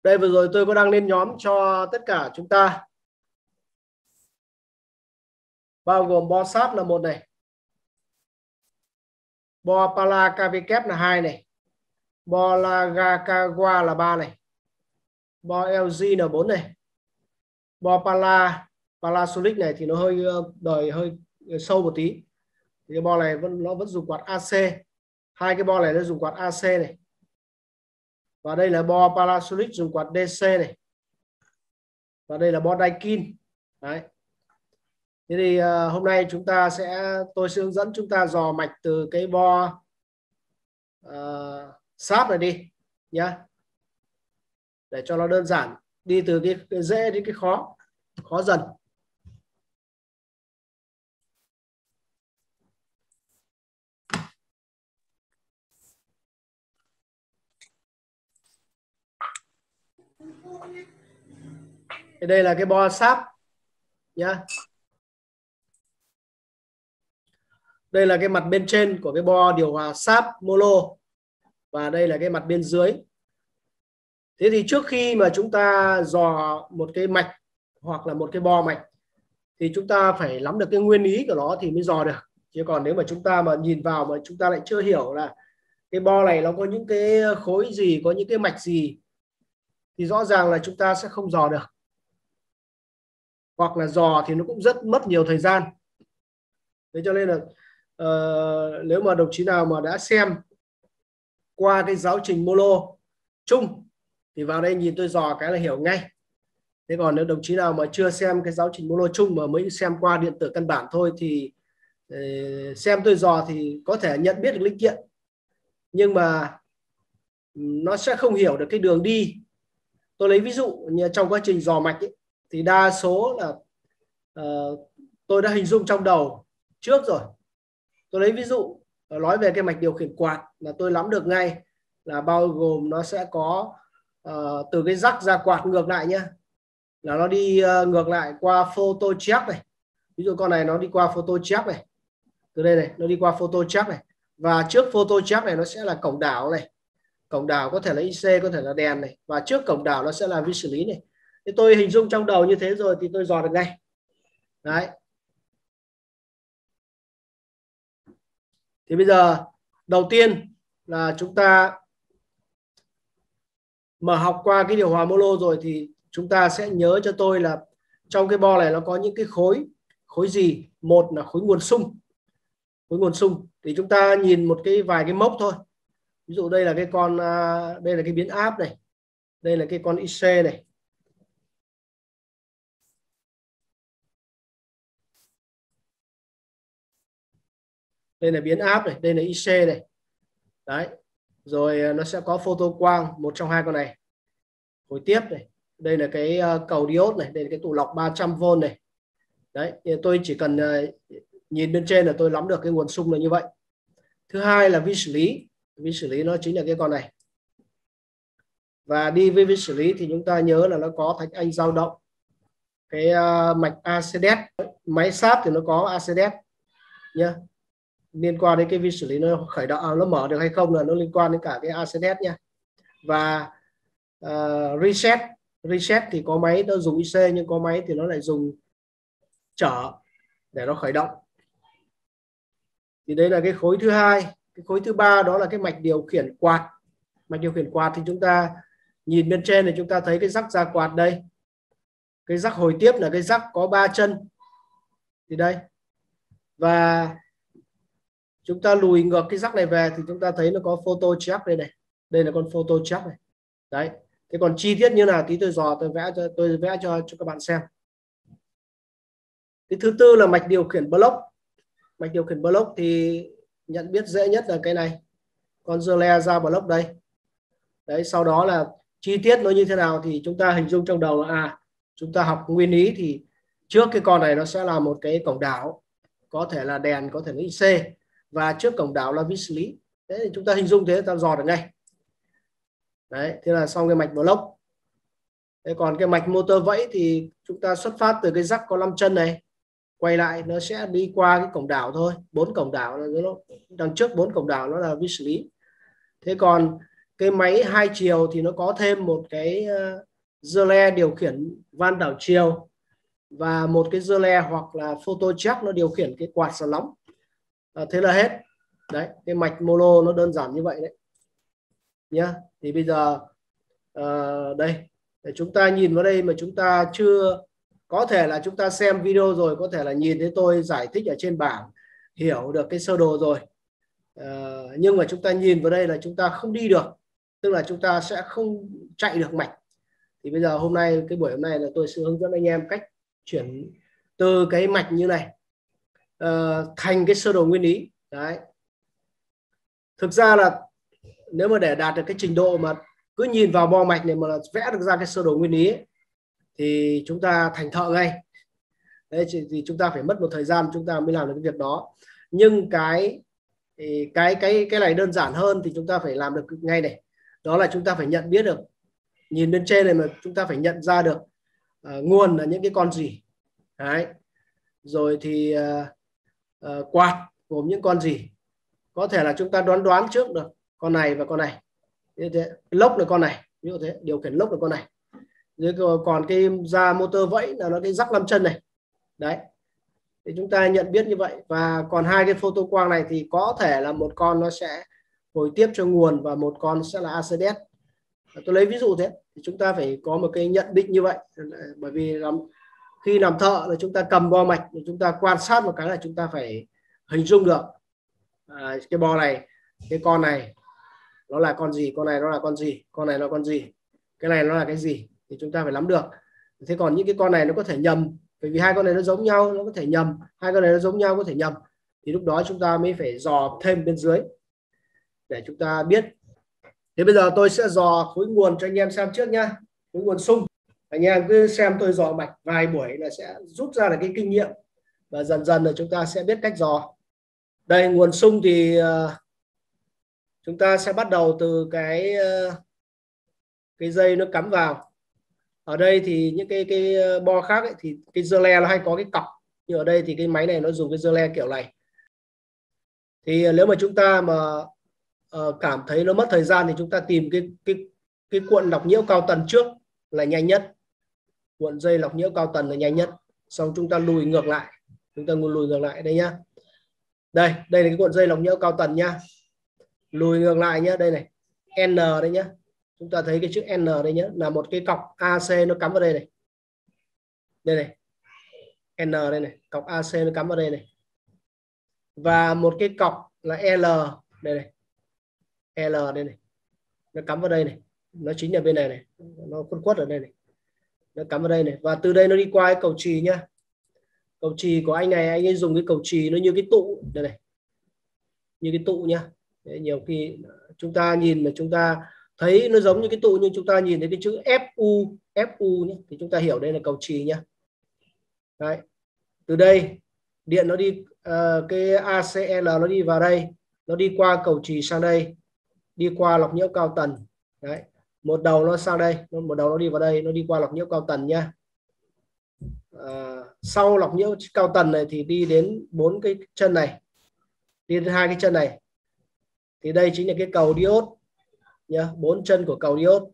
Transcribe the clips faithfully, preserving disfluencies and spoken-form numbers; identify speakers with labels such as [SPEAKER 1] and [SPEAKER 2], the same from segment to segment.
[SPEAKER 1] Đây vừa rồi tôi có đăng lên nhóm cho tất cả chúng ta, bao gồm bo sáp là một này, bo pala kv là hai này, bo lagakawa là ba này, bo lg là bốn này, bo pala Panasonic này thì nó hơi đời hơi sâu một tí, thì cái bo này vẫn nó vẫn dùng quạt a xê, hai cái bo này nó dùng quạt a xê này, và đây là bo Panasonic dùng quạt đê xê này, và đây là bo Daikin. Đấy. Thế thì uh, hôm nay chúng ta sẽ tôi sẽ hướng dẫn chúng ta dò mạch từ cái bo uh, sáp này đi nhá, để cho nó đơn giản, đi từ cái, cái dễ đến cái khó khó dần. Thì đây là cái bo sáp nhá. Đây là cái mặt bên trên của cái bo điều hòa sáp Molo, và đây là cái mặt bên dưới. Thế thì trước khi mà chúng ta dò một cái mạch hoặc là một cái bo mạch thì chúng ta phải nắm được cái nguyên lý của nó thì mới dò được. Chứ còn nếu mà chúng ta mà nhìn vào mà chúng ta lại chưa hiểu là cái bo này nó có những cái khối gì, có những cái mạch gì, thì rõ ràng là chúng ta sẽ không dò được. Hoặc là dò thì nó cũng rất mất nhiều thời gian. Thế cho nên là uh, nếu mà đồng chí nào mà đã xem qua cái giáo trình Molo chung thì vào đây nhìn tôi dò cái là hiểu ngay. Thế còn nếu đồng chí nào mà chưa xem cái giáo trình Molo chung mà mới xem qua điện tử căn bản thôi thì uh, xem tôi dò thì có thể nhận biết được linh kiện, nhưng mà nó sẽ không hiểu được cái đường đi. Tôi lấy ví dụ như trong quá trình dò mạch ấy, thì đa số là uh, tôi đã hình dung trong đầu trước rồi. Tôi lấy ví dụ nói về cái mạch điều khiển quạt là tôi nắm được ngay là bao gồm nó sẽ có uh, từ cái rắc ra quạt ngược lại nhé, là nó đi uh, ngược lại qua photo check này. Ví dụ con này nó đi qua photo check này, từ đây này nó đi qua photo check này, và trước photo check này nó sẽ là cổng đảo này. Cổng đảo có thể là i xê, có thể là đèn này, và trước cổng đảo nó sẽ là vi xử lý này. Thế tôi hình dung trong đầu như thế rồi thì tôi dò được ngay. Đấy. Thì bây giờ đầu tiên là chúng ta mà học qua cái điều hòa Molo rồi thì chúng ta sẽ nhớ cho tôi là trong cái bo này nó có những cái khối khối gì. Một là khối nguồn xung, khối nguồn xung thì chúng ta nhìn một cái vài cái mốc thôi. Ví dụ đây là cái con đây là cái biến áp này, đây là cái con i xê này, đây là biến áp này, đây là i xê này. Đấy. Rồi nó sẽ có photo quang, một trong hai con này, hồi tiếp này, đây là cái cầu diode này, đây là cái tụ lọc ba trăm vôn này. Đấy, tôi chỉ cần nhìn bên trên là tôi nắm được cái nguồn xung là như vậy. Thứ hai là vi xử lý, vi xử lý nó chính là cái con này. Và đi với vi xử lý thì chúng ta nhớ là nó có thạch anh dao động, cái uh, mạch a xê đê e, máy sáp thì nó có a xê đê e nhá. Liên quan đến cái vi xử lý nó khởi động, nó mở được hay không là nó liên quan đến cả cái a xê đê e nha. Và uh, reset, reset thì có máy nó dùng i xê, nhưng có máy thì nó lại dùng trở để nó khởi động. Thì đây là cái khối thứ hai. Cái khối thứ ba đó là cái mạch điều khiển quạt. Mạch điều khiển quạt thì chúng ta nhìn bên trên này chúng ta thấy cái rắc ra quạt đây. Cái rắc hồi tiếp là cái rắc có ba chân. Thì đây. Và chúng ta lùi ngược cái rắc này về thì chúng ta thấy nó có photo check đây này. Đây là con photo check này. Đấy. Thế còn chi tiết như nào tí tôi dò tôi vẽ cho tôi vẽ cho cho các bạn xem. Cái thứ tư là mạch điều khiển block. Mạch điều khiển block thì nhận biết dễ nhất là cái này, con dơ le ra block đây. Đấy, sau đó là chi tiết nó như thế nào thì chúng ta hình dung trong đầu là à, chúng ta học nguyên lý thì trước cái con này nó sẽ là một cái cổng đảo, có thể là đèn, có thể là i xê, và trước cổng đảo là vi xử lý. Thế thì chúng ta hình dung thế ta dò được ngay. Đấy, thế là xong cái mạch block. Thế còn cái mạch motor vẫy thì chúng ta xuất phát từ cái rắc có năm chân này, quay lại nó sẽ đi qua cái cổng đảo thôi, bốn cổng đảo là nó đằng trước bốn cổng đảo nó là vi xử lý. Thế còn cái máy hai chiều thì nó có thêm một cái uh, giơ le điều khiển van đảo chiều và một cái giơ le hoặc là photo jack nó điều khiển cái quạt xả nóng. À, thế là hết. Đấy, cái mạch mono nó đơn giản như vậy đấy nhá. Thì bây giờ uh, đây để chúng ta nhìn vào đây mà chúng ta chưa, có thể là chúng ta xem video rồi, có thể là nhìn thấy tôi giải thích ở trên bảng, hiểu được cái sơ đồ rồi, uh, nhưng mà chúng ta nhìn vào đây là chúng ta không đi được, tức là chúng ta sẽ không chạy được mạch. Thì bây giờ hôm nay, cái buổi hôm nay là tôi sẽ hướng dẫn anh em cách chuyển từ cái mạch như này uh, thành cái sơ đồ nguyên lý. Đấy, thực ra là nếu mà để đạt được cái trình độ mà cứ nhìn vào bo mạch này mà là vẽ được ra cái sơ đồ nguyên lý ấy, thì chúng ta thành thợ ngay. Đấy, thì chúng ta phải mất một thời gian chúng ta mới làm được cái việc đó. Nhưng cái cái cái cái này đơn giản hơn thì chúng ta phải làm được ngay này. Đó là chúng ta phải nhận biết được, nhìn bên trên này mà chúng ta phải nhận ra được uh, nguồn là những cái con gì. Đấy, rồi thì uh, uh, quạt gồm những con gì. Có thể là chúng ta đoán đoán trước được con này và con này. Như thế, lốc là con này, như thế, điều khiển lốc là con này. Rồi còn cái da motor vẫy là nó cái rắc năm chân này. Đấy, thì chúng ta nhận biết như vậy. Và còn hai cái photo quang này thì có thể là một con nó sẽ hồi tiếp cho nguồn và một con sẽ là a xê đê ét. Tôi lấy ví dụ thế, thì chúng ta phải có một cái nhận định như vậy. Bởi vì làm, khi làm thợ là chúng ta cầm bo mạch, chúng ta quan sát một cái là chúng ta phải hình dung được à, cái bo này, cái con này nó là con gì, con này nó là con gì, con này nó là con gì, cái này nó là cái gì, thì chúng ta phải nắm được. Thế còn những cái con này nó có thể nhầm, bởi vì hai con này nó giống nhau, nó có thể nhầm, hai con này nó giống nhau có thể nhầm, thì lúc đó chúng ta mới phải dò thêm bên dưới để chúng ta biết. Thế bây giờ tôi sẽ dò khối nguồn cho anh em xem trước nhá. Khối nguồn xung, anh em cứ xem tôi dò mạch vài buổi là sẽ rút ra được cái kinh nghiệm, và dần dần là chúng ta sẽ biết cách dò. Đây, nguồn xung thì uh, chúng ta sẽ bắt đầu từ cái uh, cái dây nó cắm vào. Ở đây thì những cái cái bo khác ấy, thì cái giơ le nó hay có cái cọc, nhưng ở đây thì cái máy này nó dùng cái giơ le kiểu này. Thì nếu mà chúng ta mà uh, cảm thấy nó mất thời gian thì chúng ta tìm cái cái cái cuộn lọc nhiễu cao tần trước là nhanh nhất. Cuộn dây lọc nhiễu cao tần là nhanh nhất. Xong chúng ta lùi ngược lại, chúng ta lùi ngược lại đây nhá. Đây, đây là cái cuộn dây lọc nhiễu cao tần nhá. Lùi ngược lại nhá, đây này, N đây nhá. Chúng ta thấy cái chữ N đây nhá, là một cái cọc a xê nó cắm vào đây này. Đây này, N đây này, cọc a xê nó cắm vào đây này. Và một cái cọc là L đây này, L đây này, nó cắm vào đây này, nó chính là bên này này, nó khuất khuất ở đây này, nó cắm vào đây này. Và từ đây nó đi qua cái cầu chì nhá. Cầu chì của anh này, anh ấy dùng cái cầu chì nó như cái tụ đây này, như cái tụ nhá. Đấy, nhiều khi chúng ta nhìn mà chúng ta thấy nó giống như cái tụ, nhưng chúng ta nhìn thấy cái chữ Fu Fu nhé, thì chúng ta hiểu đây là cầu chì nhá. Đấy, từ đây điện nó đi uh, cái a xê lờ nó đi vào đây, nó đi qua cầu chì sang đây, đi qua lọc nhiễu cao tần. Đấy, một đầu nó sang đây, một đầu nó đi vào đây, nó đi qua lọc nhiễu cao tần nhá. Uh, sau lọc nhiễu cao tần này thì đi đến bốn cái chân này, đi đến hai cái chân này, thì đây chính là cái cầu diode nhá, bốn chân của cầu diode.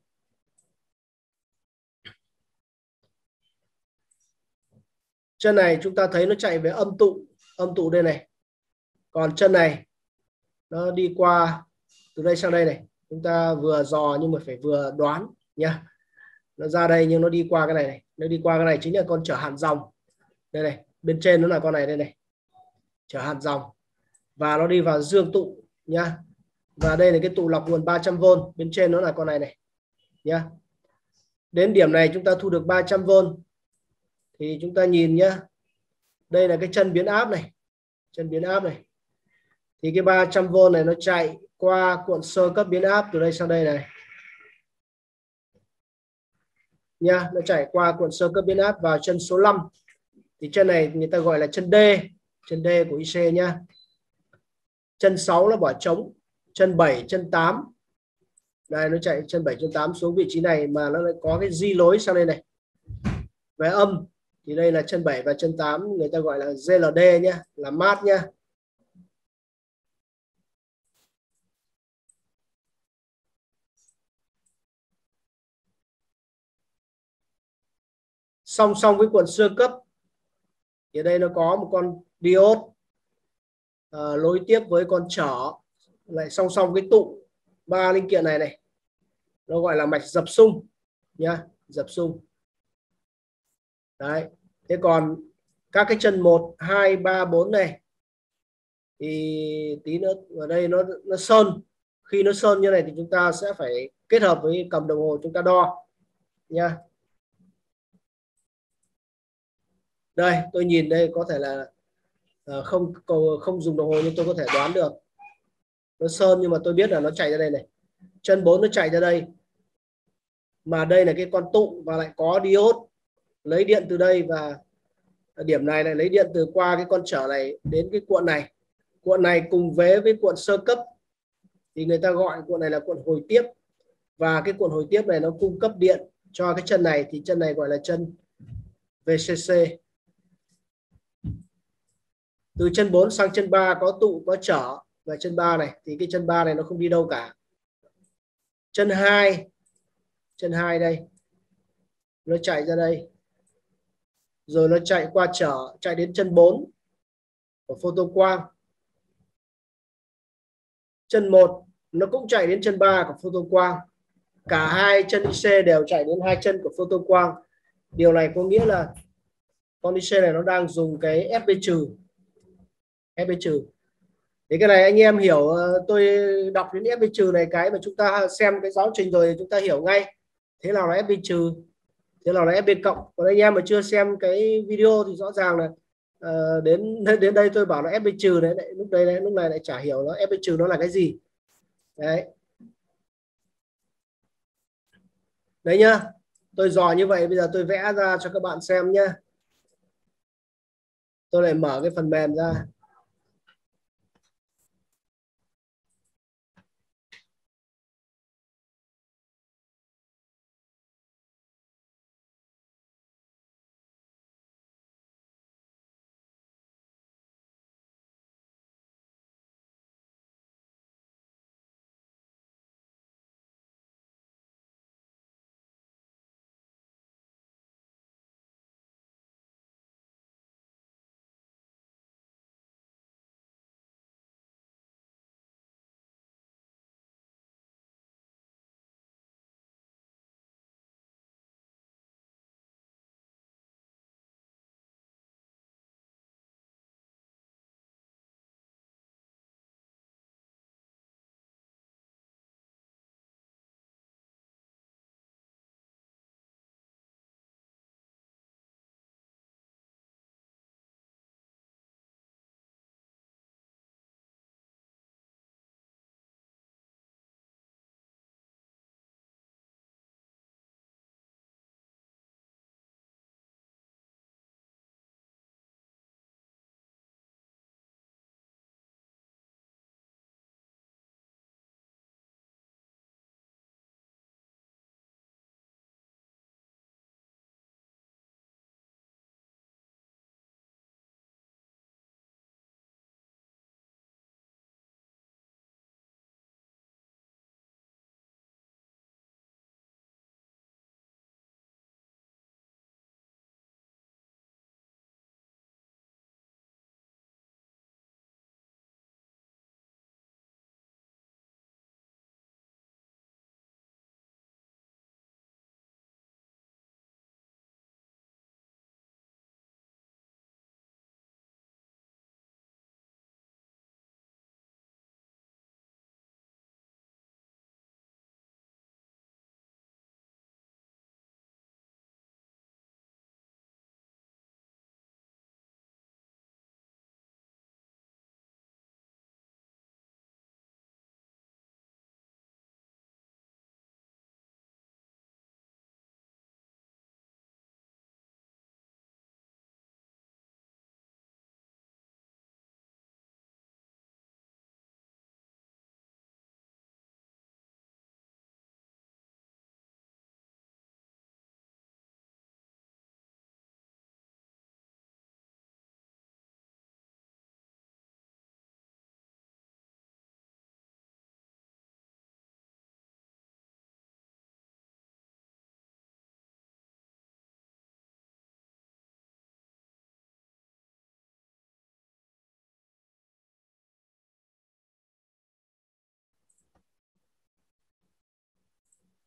[SPEAKER 1] Chân này chúng ta thấy nó chạy về âm tụ, âm tụ đây này. Còn chân này nó đi qua từ đây sang đây này. Chúng ta vừa dò nhưng mà phải vừa đoán nhá. Nó ra đây nhưng nó đi qua cái này này, nó đi qua cái này chính là con chở hạt dòng. Đây này, bên trên nó là con này đây này, chở hạt dòng, và nó đi vào dương tụ nhá. Và đây là cái tụ lọc nguồn ba trăm vôn, bên trên nó là con này này nhá. Đến điểm này chúng ta thu được ba trăm vôn. Thì chúng ta nhìn nhá, đây là cái chân biến áp này, chân biến áp này. Thì cái ba trăm vôn này nó chạy qua cuộn sơ cấp biến áp từ đây sang đây này nha, nó chạy qua cuộn sơ cấp biến áp vào chân số năm. Thì chân này người ta gọi là chân D, chân D của i xê nhá. Chân sáu là bỏ trống, chân bảy, chân tám. Đây, nó chạy chân bảy, chân tám xuống vị trí này mà nó lại có cái di lối sang đây này. Về âm thì đây là chân bảy và chân tám, người ta gọi là giê lờ đê nhá, là mát nhá. song song với cuộn sơ cấp thì đây nó có một con diode à, nối tiếp với con trở, lại song song cái tụ ba linh kiện này này, nó gọi là mạch dập xung nhá, dập xung. Đấy, thế còn các cái chân một hai ba bốn này thì tí nữa ở đây nó nó sơn, khi nó sơn như này thì chúng ta sẽ phải kết hợp với cầm đồng hồ chúng ta đo nha. Đây tôi nhìn đây có thể là uh, không không dùng đồng hồ nhưng tôi có thể đoán được nó sơn, nhưng mà tôi biết là nó chạy ra đây này, chân bốn nó chạy ra đây, mà đây là cái con tụ và lại có diode lấy điện từ đây, và điểm này lại lấy điện từ qua cái con trở này đến cái cuộn này, cuộn này cùng vế với cuộn sơ cấp thì người ta gọi cuộn này là cuộn hồi tiếp, và cái cuộn hồi tiếp này nó cung cấp điện cho cái chân này, thì chân này gọi là chân vê xê xê. Từ chân bốn sang chân ba có tụ có trở, và chân ba này thì cái chân ba này nó không đi đâu cả. Chân hai, chân hai đây nó chạy ra đây, rồi nó chạy qua trở, chạy đến chân bốn của photon quang. Chân một nó cũng chạy đến chân ba của photon quang. Cả hai chân i xê đều chạy đến hai chân của photon quang. Điều này có nghĩa là con i xê này nó đang dùng cái ép pê trừ, ép pê trừ. Thì cái này anh em hiểu, tôi đọc đến ép pê trừ này, cái mà chúng ta xem cái giáo trình rồi chúng ta hiểu ngay thế nào là ép pê trừ, thế nào là ép pê cộng. Còn anh em mà chưa xem cái video thì rõ ràng là uh, đến đến đây tôi bảo là ép pê trừ đấy, lúc đây đấy, lúc này lại chả hiểu nó ép pê trừ nó là cái gì đấy. Đấy nhá, tôi dò như vậy, bây giờ tôi vẽ ra cho các bạn xem nhá. Tôi lại mở cái phần mềm ra.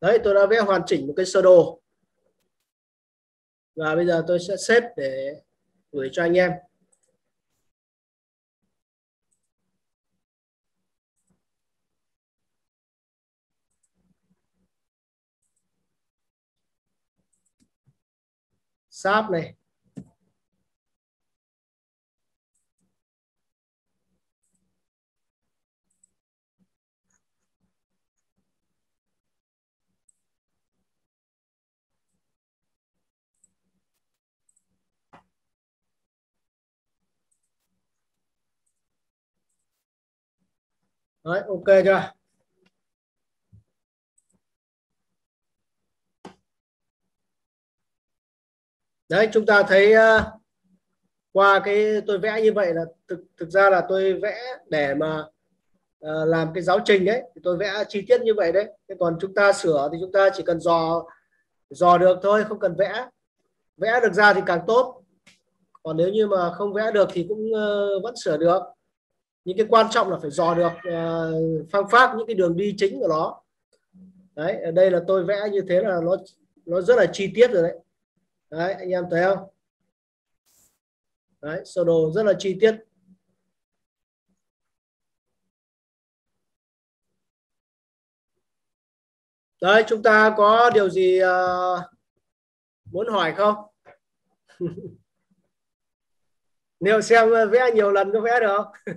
[SPEAKER 1] Đấy, tôi đã vẽ hoàn chỉnh một cái sơ đồ và bây giờ tôi sẽ xếp để gửi cho anh em. Sáp này, đấy, ok chưa? Đấy, chúng ta thấy uh, qua cái tôi vẽ như vậy là thực thực ra là tôi vẽ để mà uh, làm cái giáo trình đấy, thì tôi vẽ chi tiết như vậy đấy. Thế còn chúng ta sửa thì chúng ta chỉ cần dò dò được thôi, không cần vẽ. Vẽ được ra thì càng tốt. Còn nếu như mà không vẽ được thì cũng uh, vẫn sửa được. Nhưng cái quan trọng là phải dò được uh, phương pháp, những cái đường đi chính của nó. Đấy, ở đây là tôi vẽ như thế là nó nó rất là chi tiết rồi đấy. Đấy, anh em thấy không? Đấy, sơ đồ rất là chi tiết. Đấy, chúng ta có điều gì uh, muốn hỏi không? Nếu xem vẽ nhiều lần có vẽ được không?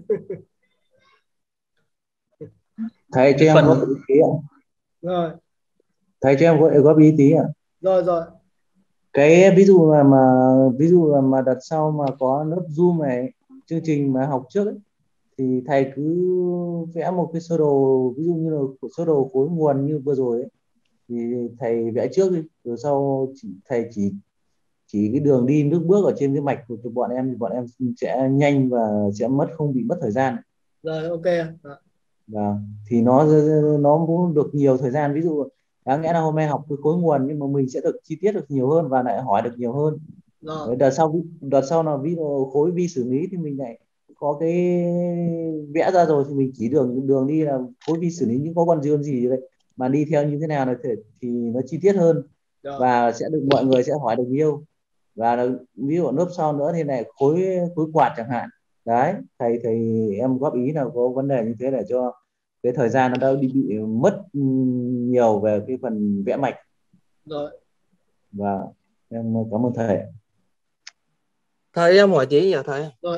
[SPEAKER 2] Thầy cho em
[SPEAKER 3] Phần
[SPEAKER 2] góp ý tí ạ.
[SPEAKER 1] Rồi,
[SPEAKER 2] Thầy cho em góp, góp ý tí ạ.
[SPEAKER 1] rồi, rồi.
[SPEAKER 2] Cái ví dụ là mà ví dụ là mà đợt sau mà có lớp Zoom này, chương trình mà học trước ấy, thì thầy cứ vẽ một cái sơ đồ, ví dụ như là sơ đồ khối nguồn như vừa rồi ấy, thì thầy vẽ trước đi, rồi sau chỉ, thầy chỉ chỉ cái đường đi nước bước ở trên cái mạch của bọn em thì bọn em sẽ nhanh và sẽ mất, không bị mất thời gian.
[SPEAKER 1] Rồi, ok. Đó.
[SPEAKER 2] Và thì nó nó cũng được nhiều thời gian, ví dụ đáng lẽ là hôm nay học cái khối nguồn nhưng mà mình sẽ được chi tiết được nhiều hơn và lại hỏi được nhiều hơn.
[SPEAKER 1] Rồi,
[SPEAKER 2] Đấy, đợt sau đợt sau là ví dụ khối vi xử lý thì mình lại có cái vẽ ra rồi, thì mình chỉ đường đường đi là khối vi xử lý những có con gì con gì đấy mà đi theo như thế nào là thì, thì nó chi tiết hơn
[SPEAKER 1] rồi,
[SPEAKER 2] và sẽ được mọi người sẽ hỏi được nhiều. Và là, ví dụ lớp sau nữa thì này khối khối quạt chẳng hạn. Đấy, thầy thầy em góp ý là có vấn đề như thế để cho cái thời gian nó đã đi bị mất nhiều về cái phần vẽ mạch.
[SPEAKER 1] rồi.
[SPEAKER 2] Và em cảm ơn thầy.
[SPEAKER 3] thầy em hỏi tí nhỉ thầy.
[SPEAKER 1] Rồi.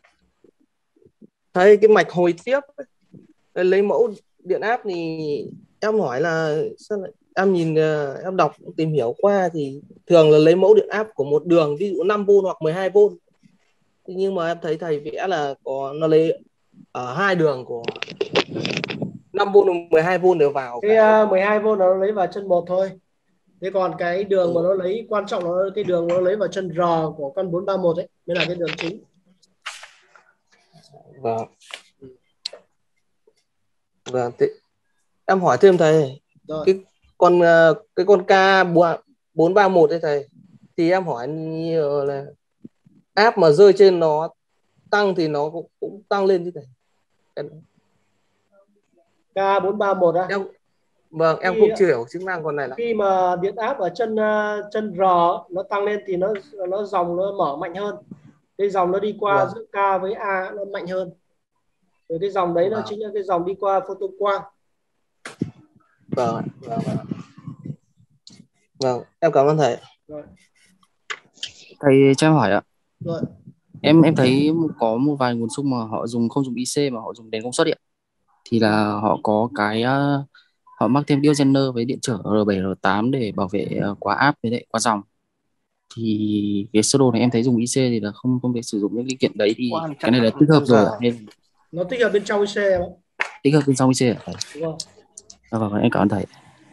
[SPEAKER 3] Thầy cái mạch hồi tiếp ấy, lấy mẫu điện áp thì em hỏi là sao lại, em nhìn ờ, em đọc tìm hiểu qua thì thường là lấy mẫu điện áp của một đường, ví dụ năm vôn hoặc mười hai vôn. Nhưng mà em thấy thầy vẽ là có nó lấy ở hai đường của năm vôn và mười hai vôn đều vào
[SPEAKER 1] Cái
[SPEAKER 3] cái.
[SPEAKER 1] uh, mười hai vôn nó lấy vào chân một thôi. Thế còn cái đường mà nó lấy quan trọng là cái đường nó lấy vào chân R của con bốn ba mốt ấy mới là cái đường chính.
[SPEAKER 3] Vâng. Vâng. Thế em hỏi thêm thầy,
[SPEAKER 1] Rồi.
[SPEAKER 3] cái con ờ, cái con K bốn ba mốt đấy thầy, thì em hỏi nhiều là áp mà rơi trên nó tăng thì nó cũng, cũng tăng lên chứ thầy.
[SPEAKER 1] K bốn ba mốt á.
[SPEAKER 3] Em vâng, em
[SPEAKER 1] Khi
[SPEAKER 3] cũng chưa hiểu chức năng con này là.
[SPEAKER 1] khi mà điện áp ở chân uh, chân R nó tăng lên thì nó nó dòng nó mở mạnh hơn. Cái dòng nó đi qua
[SPEAKER 3] Vâng.
[SPEAKER 1] giữa K với A nó mạnh hơn. Rồi cái dòng đấy nó
[SPEAKER 3] Vâng.
[SPEAKER 1] chính là cái dòng đi qua photon quang.
[SPEAKER 3] Vâng. Vâng. Vâng. Vâng, em cảm ơn thầy.
[SPEAKER 1] Rồi.
[SPEAKER 4] Thầy cho em hỏi ạ.
[SPEAKER 1] Rồi.
[SPEAKER 4] Em em thấy có một vài nguồn sung mà họ dùng không dùng i xê mà họ dùng đèn công suất điện. Thì là họ có cái uh, họ mắc thêm diogener với điện trở R bảy R tám để bảo vệ uh, quá áp với lại quá dòng. Thì cái sơ đồ này em thấy dùng i xê thì là không không thể sử dụng những linh kiện đấy, thì
[SPEAKER 3] Quan
[SPEAKER 4] cái
[SPEAKER 3] trọng
[SPEAKER 4] này là tích hợp rồi ạ.
[SPEAKER 3] giờ.
[SPEAKER 4] Nên
[SPEAKER 1] Nó tích hợp bên trong i xê đó.
[SPEAKER 4] tích hợp bên trong i xê ạ thầy.
[SPEAKER 1] Đúng không?
[SPEAKER 4] À, vâng, em cảm ơn thầy.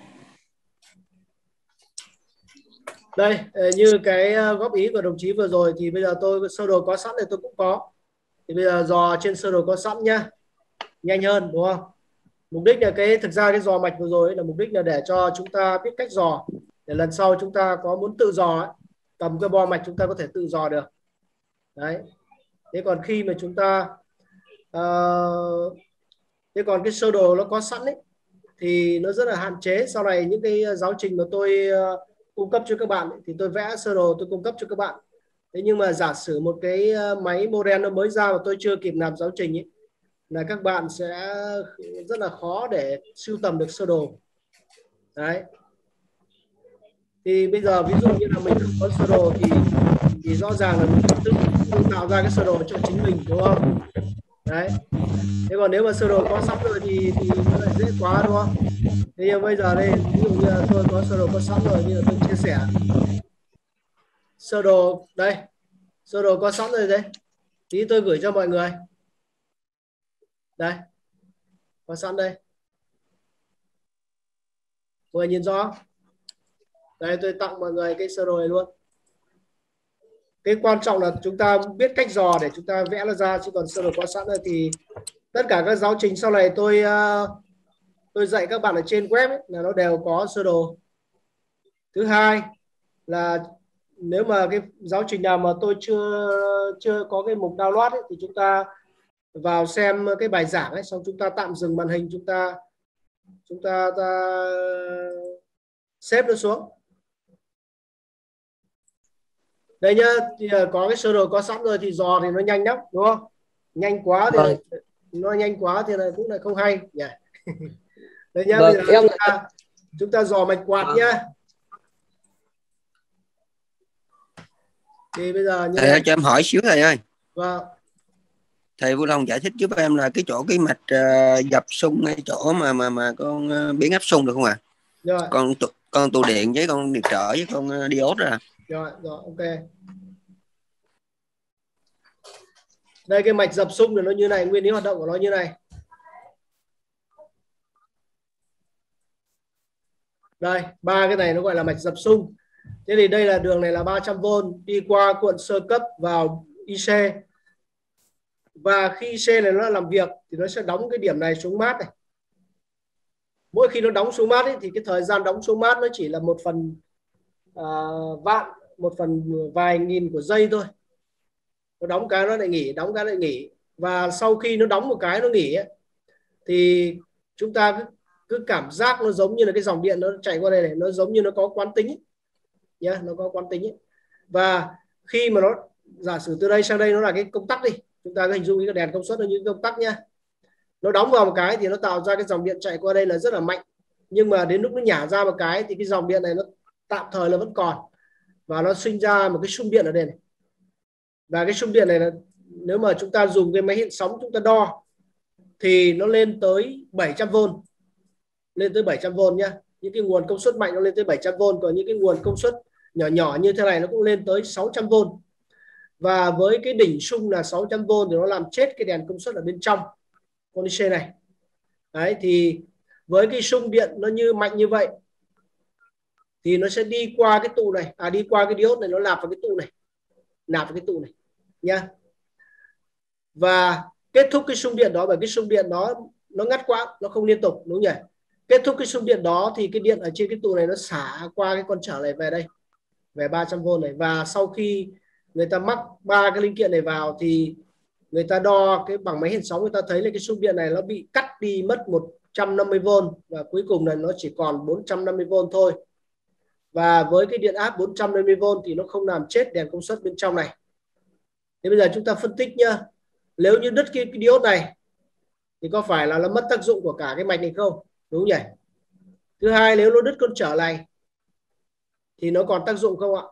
[SPEAKER 1] Đây, như cái góp ý của đồng chí vừa rồi thì bây giờ tôi sơ đồ có sẵn thì tôi cũng có. Thì bây giờ dò trên sơ đồ có sẵn nhá. Nhanh hơn đúng không? Mục đích là cái thực ra cái dò mạch vừa rồi là mục đích là để cho chúng ta biết cách dò, để lần sau chúng ta có muốn tự dò ấy, cầm cái bo mạch chúng ta có thể tự dò được. Đấy. Thế còn khi mà chúng ta uh, thế còn cái sơ đồ nó có sẵn ấy thì nó rất là hạn chế. Sau này những cái giáo trình mà tôi uh, cung cấp cho các bạn thì tôi vẽ sơ đồ tôi cung cấp cho các bạn. Thế nhưng mà giả sử một cái máy model nó mới ra mà tôi chưa kịp làm giáo trình ấy, là các bạn sẽ rất là khó để sưu tầm được sơ đồ. Đấy. Thì bây giờ ví dụ như là mình không có sơ đồ thì thì rõ ràng là mình tự, tự tạo ra cái sơ đồ cho chính mình, đúng không? Đấy. Thế còn nếu mà sơ đồ có sẵn rồi thì thì nó lại dễ quá, đúng không? Thế nhưng bây giờ đây ví dụ như là tôi có sơ đồ có sẵn rồi, như là tôi chia sẻ sơ đồ đây, sơ đồ có sẵn rồi đấy, tí tôi gửi cho mọi người đây, có sẵn đây, mọi người nhìn rõ. Đây tôi tặng mọi người cái sơ đồ này luôn. Cái quan trọng là chúng ta biết cách dò để chúng ta vẽ nó ra, chứ còn sơ đồ có sẵn rồi thì tất cả các giáo trình sau này tôi tôi dạy các bạn ở trên web ấy, là nó đều có sơ đồ. Thứ hai là nếu mà cái giáo trình nào mà tôi chưa chưa có cái mục download ấy, thì chúng ta vào xem cái bài giảng ấy, xong chúng ta tạm dừng màn hình, chúng ta chúng ta, ta xếp nó xuống. Đây nhá, thì có cái sơ đồ có sẵn rồi thì dò thì nó nhanh lắm, đúng không? Nhanh quá thì
[SPEAKER 3] Vâng.
[SPEAKER 1] nó nhanh quá thì là cũng là không hay nhỉ. Đây nhá,
[SPEAKER 3] Vâng,
[SPEAKER 1] bây giờ
[SPEAKER 3] em
[SPEAKER 1] chúng ta, chúng ta dò mạch quạt
[SPEAKER 3] Vâng.
[SPEAKER 1] nhá. Thì bây giờ như
[SPEAKER 5] Thầy ơi, cho em hỏi xíu thầy ơi.
[SPEAKER 1] Vâng.
[SPEAKER 5] Thầy vui lòng giải thích giúp em là cái chỗ cái mạch uh, dập xung ngay chỗ mà mà mà con uh, biến áp xung được không ạ? À?
[SPEAKER 1] Rồi.
[SPEAKER 5] Con con tụ điện với con điện trở với con uh, diode ra.
[SPEAKER 1] Rồi, rồi, ok. Đây cái mạch dập xung thì nó như này, nguyên lý hoạt động của nó như này. Đây, ba cái này nó gọi là mạch dập xung. Thế thì đây là đường này là ba trăm vôn đi qua cuộn sơ cấp vào i xê. Và khi i xê này nó làm việc thì nó sẽ đóng cái điểm này xuống mát này. Mỗi khi nó đóng xuống mát ấy, thì cái thời gian đóng xuống mát nó chỉ là một phần uh, vạn, một phần vài nghìn của giây thôi. Nó đóng cái nó lại nghỉ, đóng cái lại nghỉ. Và sau khi nó đóng một cái nó nghỉ ấy, thì chúng ta cứ, cứ cảm giác nó giống như là cái dòng điện nó chạy qua đây này, nó giống như nó có quán tính ấy. Nhá, nó có quán tính ấy. Và khi mà nó giả sử từ đây sang đây nó là cái công tắc đi, chúng ta cứ hình dung cái đèn công suất nó như công tắc nhá. Nó đóng vào một cái thì nó tạo ra cái dòng điện chạy qua đây là rất là mạnh, nhưng mà đến lúc nó nhả ra một cái thì cái dòng điện này nó tạm thời là vẫn còn, và nó sinh ra một cái xung điện ở đây này. Và cái xung điện này là nếu mà chúng ta dùng cái máy hiện sóng chúng ta đo thì nó lên tới bảy trăm vôn, lên tới bảy trăm vôn nhá. Những cái nguồn công suất mạnh nó lên tới bảy trăm vôn, còn những cái nguồn công suất nhỏ nhỏ như thế này nó cũng lên tới sáu trăm vôn. Và với cái đỉnh xung là sáu trăm vôn thì nó làm chết cái đèn công suất ở bên trong con i xê này. Đấy, thì với cái xung điện nó như mạnh như vậy thì nó sẽ đi qua cái tụ này, à đi qua cái diode này, nó nạp vào cái tụ này, nạp vào cái tụ này nhá. Và kết thúc cái xung điện đó, bởi cái xung điện đó nó ngắt quãng, nó không liên tục, đúng nhỉ? Kết thúc cái xung điện đó thì cái điện ở trên cái tụ này nó xả qua cái con trở này về đây, về ba trăm vôn này. Và sau khi người ta mắc ba cái linh kiện này vào thì người ta đo cái bằng máy hiện sóng, người ta thấy là cái xung điện này nó bị cắt đi mất một trăm năm mươi vôn, và cuối cùng là nó chỉ còn bốn trăm năm mươi vôn thôi. Và với cái điện áp bốn trăm năm mươi vôn thì nó không làm chết đèn công suất bên trong này. Thế bây giờ chúng ta phân tích nhá. Nếu như đứt cái, cái diode này thì có phải là nó mất tác dụng của cả cái mạch này không? Đúng nhỉ? Thứ hai, nếu nó đứt con trở này thì nó còn tác dụng không ạ?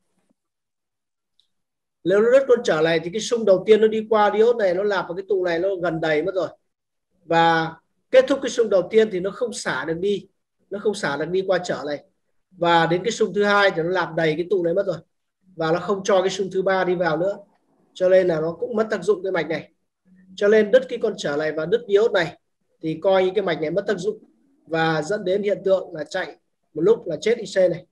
[SPEAKER 1] Nếu nó đứt con trở này thì cái xung đầu tiên nó đi qua diode này, nó nạp vào cái tụ này, nó gần đầy mất rồi. Và kết thúc cái xung đầu tiên thì nó không xả được đi, nó không xả được đi qua trở này. Và đến cái xung thứ hai thì nó nạp đầy cái tụ này mất rồi, và nó không cho cái xung thứ ba đi vào nữa, cho nên là nó cũng mất tác dụng cái mạch này. Cho nên đứt cái con trở này và đứt diode này thì coi như cái mạch này mất tác dụng, và dẫn đến hiện tượng là chạy một lúc là chết i xê này.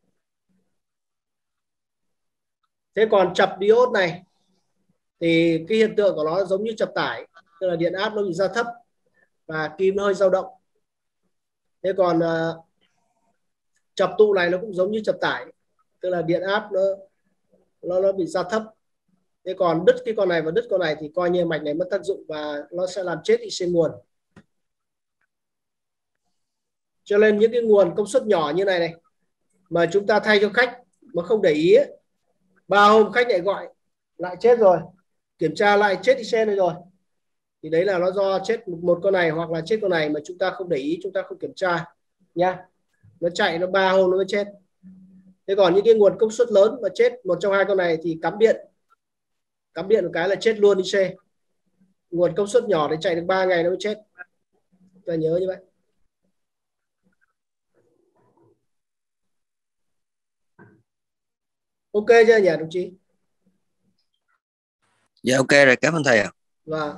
[SPEAKER 1] Thế còn chập diode này thì cái hiện tượng của nó giống như chập tải, tức là điện áp nó bị ra thấp và kim nó hơi dao động. Thế còn uh, chập tụ này nó cũng giống như chập tải, tức là điện áp nó nó nó bị ra thấp. Thế còn đứt cái con này và đứt con này thì coi như mạch này mất tác dụng và nó sẽ làm chết i xê nguồn. Cho nên những cái nguồn công suất nhỏ như này này mà chúng ta thay cho khách mà không để ý ấy, ba hôm khách lại gọi lại chết rồi, kiểm tra lại chết i xê này rồi, thì đấy là nó do chết một con này hoặc là chết con này mà chúng ta không để ý, chúng ta không kiểm tra nhá. Nó chạy nó ba hôm nó mới chết. Thế còn những cái nguồn công suất lớn mà chết một trong hai con này thì cắm điện, cắm điện một cái là chết luôn i xê. Nguồn công suất nhỏ thì chạy được ba ngày nó mới chết. Ta nhớ như vậy. Ok chưa nhỉ đồng chí?
[SPEAKER 5] Dạ ok rồi, cảm ơn thầy ạ.
[SPEAKER 1] Và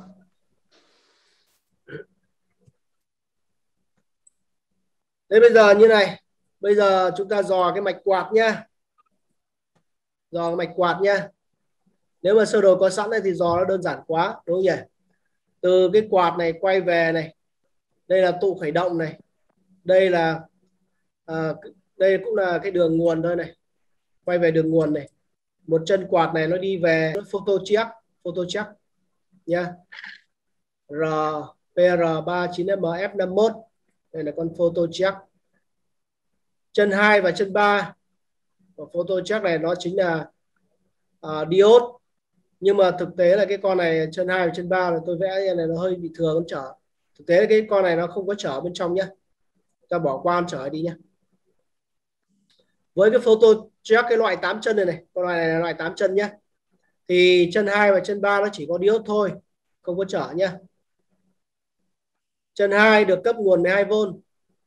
[SPEAKER 1] thế bây giờ như này, bây giờ chúng ta dò cái mạch quạt nhá, dò cái mạch quạt nhá. Nếu mà sơ đồ có sẵn này thì dò nó đơn giản quá đúng không nhỉ? Từ cái quạt này quay về này, đây là tụ khởi động này, đây là à, đây cũng là cái đường nguồn thôi này, quay về đường nguồn này, một chân quạt này nó đi về photo check, photo check nhá, R P R ba chín M F năm mốt, đây là con photo check. Chân hai và chân ba của photo check này nó chính là uh, diode, nhưng mà thực tế là cái con này chân hai và chân ba là tôi vẽ này nó hơi bị thừa con trở. Thực tế cái con này nó không có trở bên trong nhá, ta bỏ qua con trở đi nhá. Với cái photo check cái loại tám chân này này, con loại này là loại tám chân nhá, thì chân hai và chân ba nó chỉ có diode thôi, không có trở nhá. Chân hai được cấp nguồn mười hai vôn,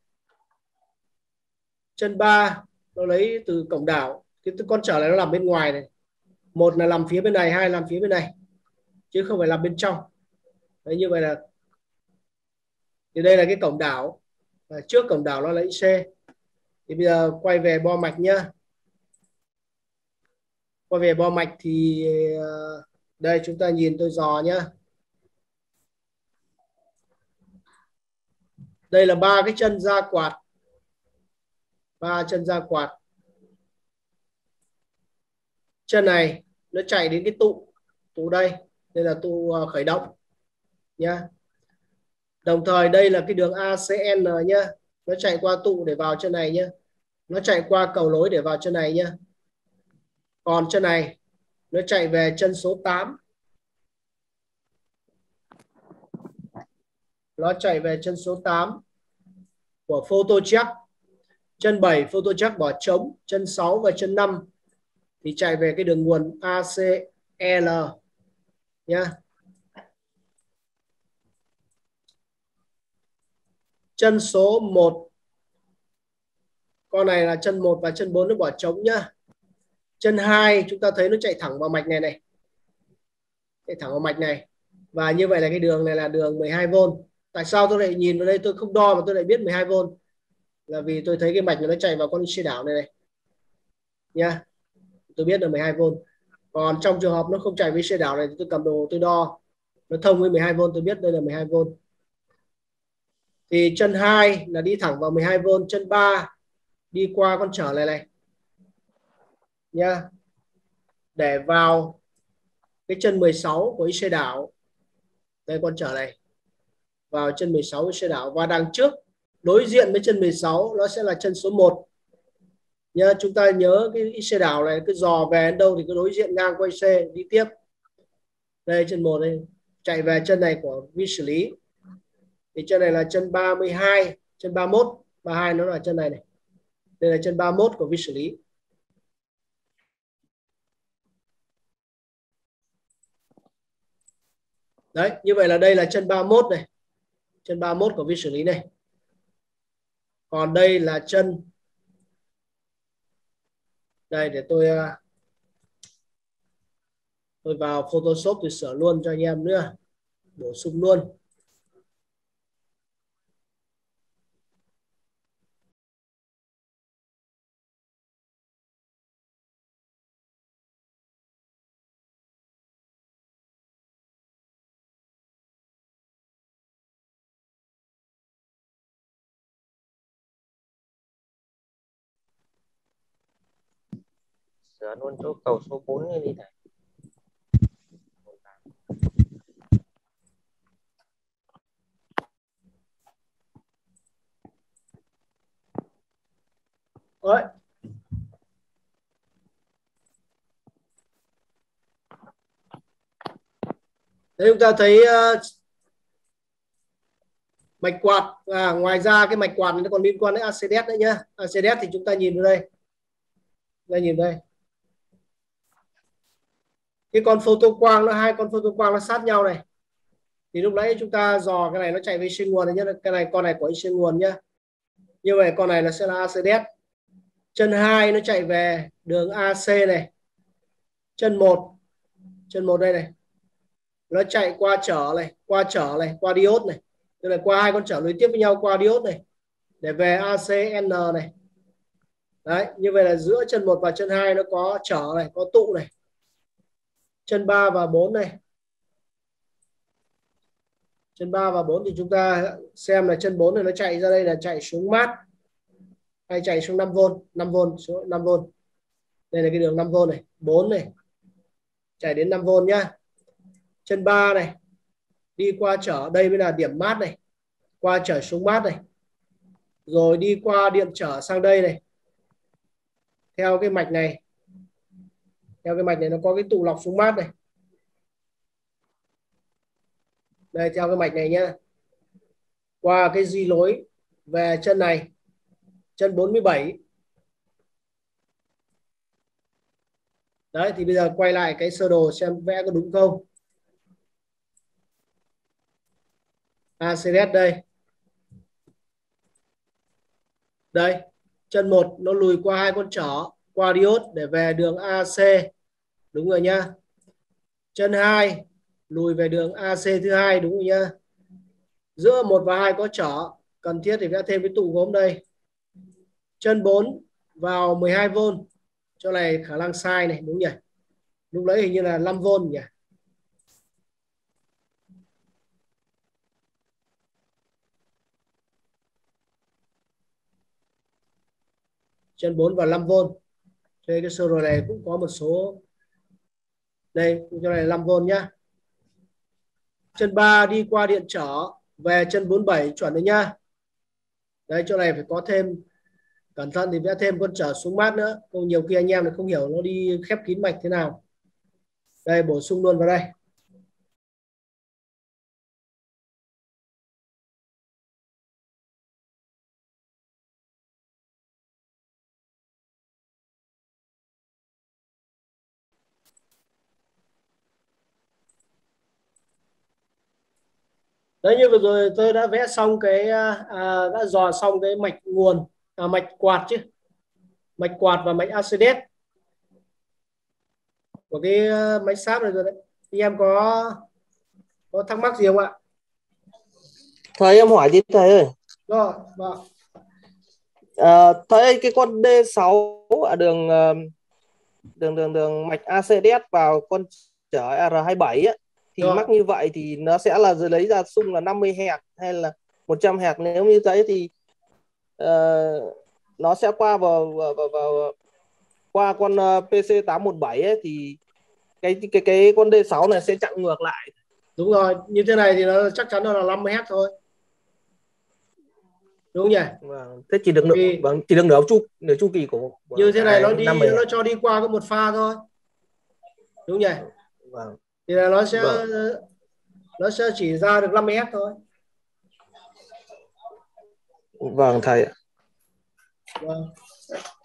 [SPEAKER 1] chân ba nó lấy từ cổng đảo, cái con trở này nó nằm bên ngoài này, một là nằm phía bên này, hai là nằm phía bên này chứ không phải nằm bên trong. Đấy, như vậy là thì đây là cái cổng đảo, và trước cổng đảo nó lấy i xê. Thì bây giờ quay về bo mạch nhá, quay về bo mạch thì đây chúng ta nhìn tôi dò nhá, đây là ba cái chân ra quạt, ba chân ra quạt. Chân này nó chạy đến cái tụ, tụ đây, đây là tụ khởi động nhá. Đồng thời đây là cái đường a xê en nhá, nó chạy qua tụ để vào chân này nhá, nó chạy qua cầu nối để vào chân này nhá. Còn chân này nó chạy về chân số tám, nó chạy về chân số tám của photo check. Chân bảy photo check bỏ trống, chân sáu và chân năm thì chạy về cái đường nguồn a xê lờ nhá. Chân số một, con này là chân một và chân bốn nó bỏ trống nhá. Chân hai chúng ta thấy nó chạy thẳng vào mạch này này, chạy thẳng vào mạch này, và như vậy là cái đường này là đường mười hai vôn. Tại sao tôi lại nhìn vào đây tôi không đo mà tôi lại biết mười hai vôn? Là vì tôi thấy cái mạch này nó chạy vào con xe đảo này này nha, tôi biết là mười hai vôn. Còn trong trường hợp nó không chạy với xe đảo này thì tôi cầm đồ tôi đo nó thông với mười hai vôn, tôi biết đây là mười hai vôn. Thì chân hai là đi thẳng vào mười hai vôn, chân ba đi qua con trở này này nha, để vào cái chân mười sáu của xe đảo. Đây con trở này vào chân mười sáu của xe đảo, và đằng trước đối diện với chân mười sáu nó sẽ là chân số một nha. Chúng ta nhớ cái xe đảo này cứ dò về đến đâu thì cứ đối diện ngang quay xe đi tiếp. Đây chân một đây chạy về chân này của vi xử lý, thì chân này là chân ba mươi hai, chân ba mươi mốt, ba mươi hai nó là chân này này, đây là chân ba mươi mốt của vi xử lý. Đấy, như vậy là đây là chân ba mươi mốt này, chân ba mươi mốt của vi xử lý này. Còn đây là chân, đây để tôi tôi vào Photoshop tôi sửa luôn cho anh em nữa, bổ sung luôn.
[SPEAKER 3] Sửa luôn chỗ cầu số bốn này đi thầy.
[SPEAKER 1] Đấy. Đấy, chúng ta thấy uh, mạch quạt, à, ngoài ra cái mạch quạt nó còn liên quan đến a xê đê nữa nhá. a xê đê thì chúng ta nhìn vào đây, đây nhìn đây, cái con photo quang nó hai con photo quang nó sát nhau này, thì lúc nãy chúng ta dò cái này nó chạy về sinh nguồn này nhá, cái này con này của sinh nguồn nhá, như vậy con này nó sẽ là a xê đê. Chân hai nó chạy về đường a xê này, chân một, chân một đây này, nó chạy qua trở này, qua trở này, qua diode này, tức là qua hai con trở nối tiếp với nhau qua diode này để về a xê en này. Đấy, như vậy là giữa chân một và chân hai nó có trở này, có tụ này. Chân ba và bốn này. Chân ba và bốn thì chúng ta xem là chân bốn này nó chạy ra đây là chạy xuống mát hay chạy xuống năm vôn, năm vôn, số năm vôn. Đây là cái đường năm vôn này, bốn này. Chạy đến năm vôn nhá. Chân ba này đi qua trở, đây mới là điểm mát này, qua trở xuống mát này, rồi đi qua điện trở sang đây này, theo cái mạch này, theo cái mạch này nó có cái tụ lọc xuống mát này, đây theo cái mạch này nhá, qua cái di lối về chân này, chân bốn mươi bảy. Đấy, thì bây giờ quay lại cái sơ đồ xem vẽ có đúng không. a xê đê đây. Đây, chân một nó lùi qua hai con trở, qua diode để về đường a xê. Đúng rồi nhá. Chân hai lùi về đường a xê thứ hai, đúng rồi nhá. Giữa một và hai có trở, cần thiết thì vẽ thêm cái tụ gốm đây. Chân bốn vào mười hai vôn. Chỗ này khả năng sai này, đúng nhỉ? Lúc đấy hình như là năm vôn nhỉ? Chân bốn vào năm vôn. Thế cái sơ đồ này cũng có một số, đây chỗ này là năm vôn nhá. Chân ba đi qua điện trở về chân bốn mươi bảy chuẩn đấy nhá. Đấy, chỗ này phải có thêm, cẩn thận thì vẽ thêm con trở xuống mát nữa, không nhiều khi anh em lại không hiểu nó đi khép kín mạch thế nào. Đây, bổ sung luôn vào đây. Đấy, như vừa rồi tôi đã vẽ xong cái à, đã dò xong cái mạch nguồn, à, mạch quạt chứ, mạch quạt và mạch a xê đê của cái máy sáp này rồi đấy. Thì em có có thắc mắc gì không ạ?
[SPEAKER 3] Thầy em hỏi đi thầy ơi.
[SPEAKER 1] Rồi, vâng.
[SPEAKER 3] À, thầy cái con đê sáu ở đường đường đường đường mạch a xê đê vào con chở R hai mươi bảy ấy, thì
[SPEAKER 1] Rồi.
[SPEAKER 3] mắc như vậy thì nó sẽ là rồi lấy ra xung là năm mươi héc hay là một trăm héc. Nếu như thế thì uh, nó sẽ qua vào, vào, vào, vào qua con uh, pê xê tám một bảy ấy, thì cái cái cái con đê sáu này sẽ chặn ngược lại.
[SPEAKER 1] Đúng rồi, như thế này thì nó chắc chắn là năm mươi héc thôi. Đúng nhỉ?
[SPEAKER 3] Vâng, thế chỉ được nửa,
[SPEAKER 1] Vì
[SPEAKER 3] vâng, chỉ được nửa chu nửa chu kỳ của
[SPEAKER 1] như thế này nó đi
[SPEAKER 3] năm mươi
[SPEAKER 1] nó cho đi qua có một pha thôi. Đúng nhỉ?
[SPEAKER 3] Vâng.
[SPEAKER 1] Thì là nó sẽ
[SPEAKER 3] Vâng.
[SPEAKER 1] nó sẽ chỉ ra được năm mươi héc thôi.
[SPEAKER 3] Vâng thầy ạ.
[SPEAKER 1] Vâng.